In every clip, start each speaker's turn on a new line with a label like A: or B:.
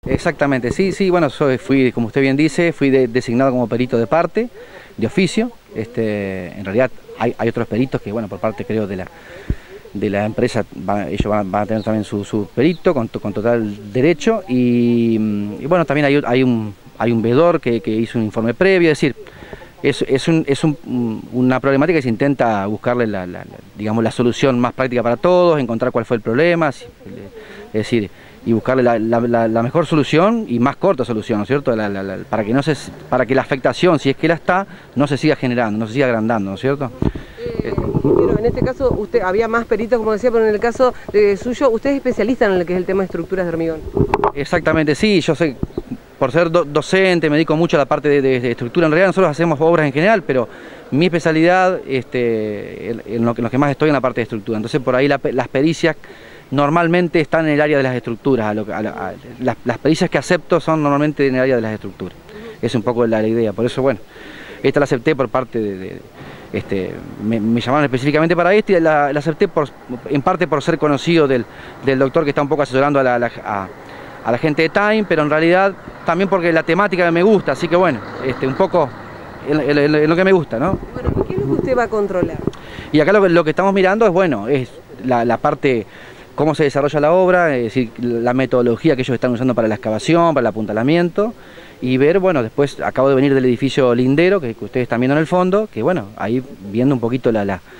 A: Exactamente, sí, bueno, fui, como usted bien dice, fui designado como perito de parte, de oficio. En realidad hay otros peritos que, bueno, por parte creo de la empresa, ellos van a tener también su perito con total derecho y bueno, también hay un vedor que hizo un informe previo, es decir, una problemática que se intenta buscarle digamos, la solución más práctica para todos, encontrar cuál fue el problema, es decir, y buscarle la mejor solución y más corta solución, ¿no es cierto? Para que la afectación, si es que la está, no se siga generando, no se siga agrandando, ¿no es cierto?
B: Ingeniero, en este caso usted había más peritos, como decía, pero en el caso suyo, usted es especialista en lo que es el tema de estructuras de hormigón.
A: Exactamente, sí, yo soy, por ser docente, me dedico mucho a la parte de estructura. En realidad nosotros hacemos obras en general, pero mi especialidad, en lo que más estoy, en la parte de estructura. Entonces por ahí las pericias normalmente están en el área de las estructuras. Las pericias que acepto son normalmente en el área de las estructuras. Es un poco la idea, por eso, bueno, esta la acepté por parte me llamaron específicamente para esto y la acepté en parte por ser conocido del doctor que está un poco asesorando a la gente de Time, pero en realidad también porque la temática me gusta, así que bueno, un poco en lo que me gusta, ¿no?
B: Bueno, ¿qué es lo que usted va a controlar?
A: Y acá lo que estamos mirando es, bueno, es la parte, cómo se desarrolla la obra, es decir, la metodología que ellos están usando para la excavación, para el apuntalamiento, y ver, bueno, después acabo de venir del edificio lindero, que ustedes están viendo en el fondo, que bueno, ahí viendo un poquito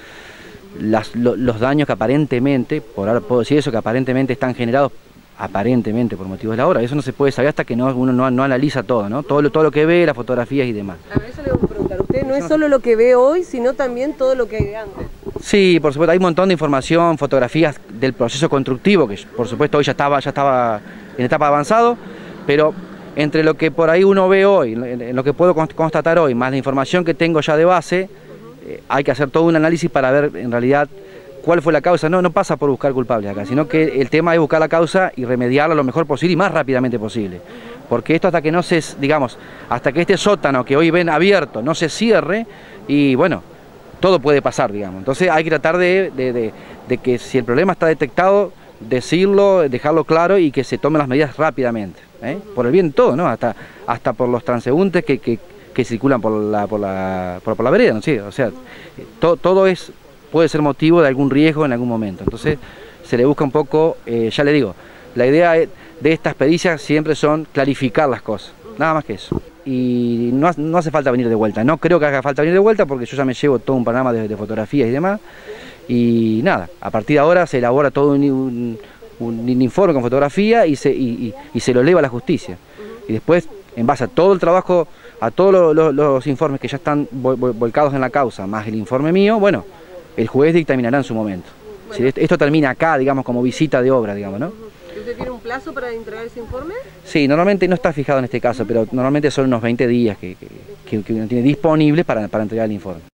A: los daños que aparentemente, por ahora puedo decir eso, que aparentemente están generados aparentemente por motivos de la obra. Eso no se puede saber hasta que uno no analiza todo, ¿no? Todo lo que ve, las fotografías y demás.
B: A ver, eso le vamos a preguntar. Usted no es solo lo que ve hoy, sino también todo lo que hay de antes.
A: Sí, por supuesto, hay un montón de información, fotografías del proceso constructivo, que por supuesto hoy ya estaba en etapa avanzado, pero entre lo que por ahí uno ve hoy, en lo que puedo constatar hoy, más la información que tengo ya de base, hay que hacer todo un análisis para ver en realidad cuál fue la causa. No pasa por buscar culpables acá, sino que el tema es buscar la causa y remediarla lo mejor posible y más rápidamente posible. Porque esto hasta que no digamos, hasta que este sótano que hoy ven abierto no se cierre, y bueno, todo puede pasar, digamos. Entonces hay que tratar de que si el problema está detectado, decirlo, dejarlo claro y que se tomen las medidas rápidamente, por el bien de todo, ¿no? Hasta por los transeúntes que circulan por la vereda, ¿no? Sí, o sea, todo puede ser motivo de algún riesgo en algún momento. Entonces se le busca un poco, ya le digo, la idea de estas pericias siempre son clarificar las cosas, nada más que eso. Y no hace falta venir de vuelta, no creo que haga falta venir de vuelta porque yo ya me llevo todo un panorama de fotografías y demás. Y nada, a partir de ahora se elabora todo un informe con fotografía y se lo eleva a la justicia. Y después, en base a todo el trabajo, a todos los informes que ya están volcados en la causa, más el informe mío, bueno, el juez dictaminará en su momento. Bueno. Si esto termina acá, digamos, como visita de obra, digamos, ¿no?
B: ¿Usted tiene un plazo para entregar ese informe?
A: Sí, normalmente no está fijado en este caso, pero normalmente son unos 20 días que uno tiene disponibles para entregar el informe.